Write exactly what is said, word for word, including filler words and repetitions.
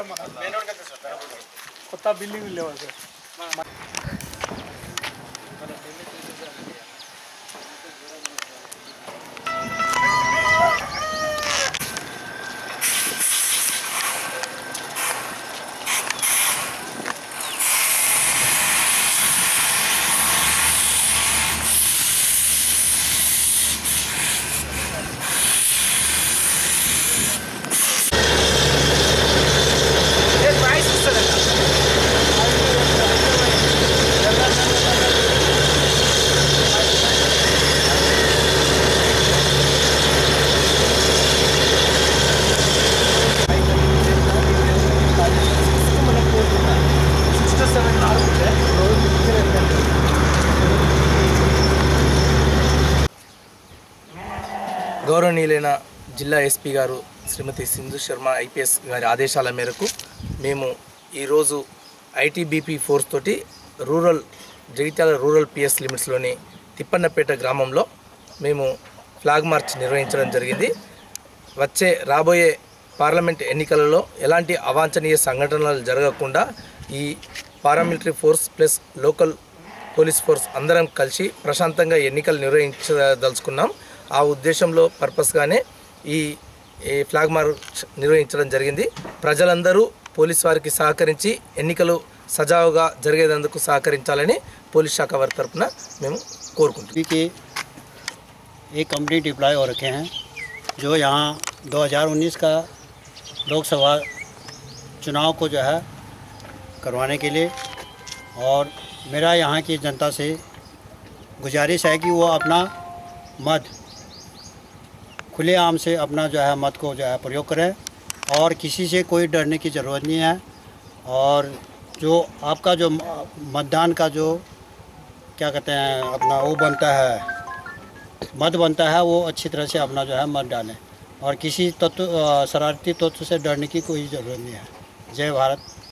కొత్త బిల్డింగ్ లేవా సార్? గౌరవనీయులైన జిల్లా ఎస్పీ గారు శ్రీమతి సింధు శర్మ ఐపీఎస్ గారి ఆదేశాల మేరకు మేము ఈరోజు ఐటీబీపీ ఫోర్స్ తోటి రూరల్ జగిత్యాల రూరల్ పిఎస్ లిమిట్స్లోని తిప్పన్నపేట గ్రామంలో మేము ఫ్లాగ్ మార్చ్ నిర్వహించడం జరిగింది. వచ్చే రాబోయే పార్లమెంట్ ఎన్నికలలో ఎలాంటి అవాంఛనీయ సంఘటనలు జరగకుండా ఈ paramilitary force plus local police force అందరం కలిసి ప్రశాంతంగా ఎన్నికలు నిర్వహించదలుచుకున్నాం. ఆ ఉద్దేశంలో పర్పస్గానే ఈ ఫ్లాగ్ మార్చ్ నిర్వహించడం జరిగింది. ప్రజలందరూ పోలీస్ వారికి సహకరించి ఎన్నికలు సజావుగా జరిగేందుకు సహకరించాలని పోలీస్ శాఖ వారి తరపున మేము కోరుకుంటున్నాం. कि एक कंपनी डिप्लॉय हो रखे हैं जो यहाँ दो हज़ार उन्नीस का लोकसभा चुनाव को जो है करवाने के लिए, और मेरा यहाँ की जनता से गुजारिश है कि वो अपना मत खुलेआम से अपना जो है मत को जो है प्रयोग करें और किसी से कोई डरने की ज़रूरत नहीं है। और जो आपका जो मतदान का जो क्या कहते हैं अपना वो बनता है मत बनता है, वो अच्छी तरह से अपना जो है मत डालें और किसी तत्व शरारती तत्व से डरने की कोई ज़रूरत नहीं है। जय भारत।